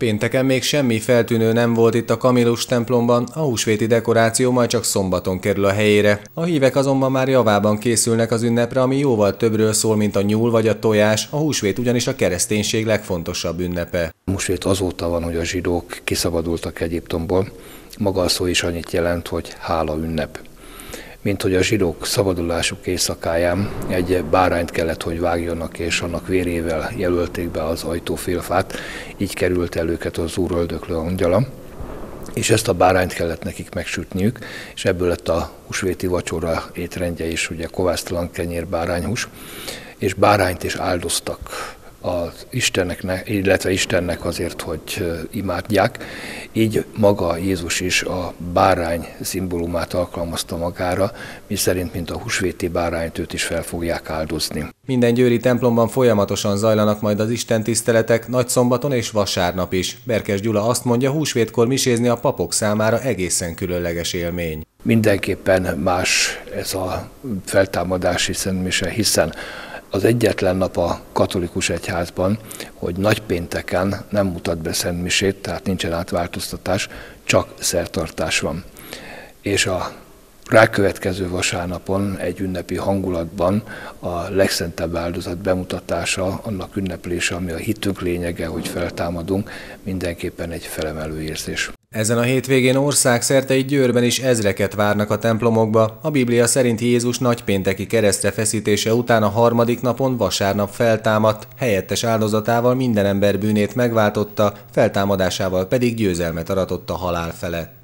Pénteken még semmi feltűnő nem volt itt a Kamillus templomban, a húsvéti dekoráció majd csak szombaton kerül a helyére. A hívek azonban már javában készülnek az ünnepre, ami jóval többről szól, mint a nyúl vagy a tojás, a húsvét ugyanis a kereszténység legfontosabb ünnepe. A húsvét azóta van, hogy a zsidók kiszabadultak Egyiptomból. Maga a szó is annyit jelent, hogy hála ünnep. Mint hogy a zsidók szabadulásuk éjszakáján egy bárányt kellett, hogy vágjanak, és annak vérével jelölték be az ajtófélfát, így került el őket az Úr öldöklő angyala, és ezt a bárányt kellett nekik megsütniük, és ebből lett a húsvéti vacsora étrendje is, ugye kovásztalan kenyér, bárányhús, és bárányt is áldoztak az Istennek, illetve Istennek azért, hogy imádják. Így maga Jézus is a bárány szimbólumát alkalmazta magára, miszerint, mint a húsvéti bárányt, őt is fel fogják áldozni. Minden győri templomban folyamatosan zajlanak majd az istentiszteletek, nagyszombaton és vasárnap is. Berkes Gyula azt mondja, húsvétkor misézni a papok számára egészen különleges élmény. Mindenképpen más ez a feltámadási szentmise, hiszen az egyetlen nap a katolikus egyházban, hogy nagypénteken nem mutat be szentmisét, tehát nincsen átváltoztatás, csak szertartás van. És a rákövetkező vasárnapon egy ünnepi hangulatban a legszentebb áldozat bemutatása, annak ünneplése, ami a hitünk lényege, hogy feltámadunk, mindenképpen egy felemelő érzés. Ezen a hétvégén országszerte így Győrben is ezreket várnak a templomokba. A Biblia szerint Jézus nagypénteki keresztre feszítése után a harmadik napon vasárnap feltámadt, helyettes áldozatával minden ember bűnét megváltotta, feltámadásával pedig győzelmet aratott a halál felett.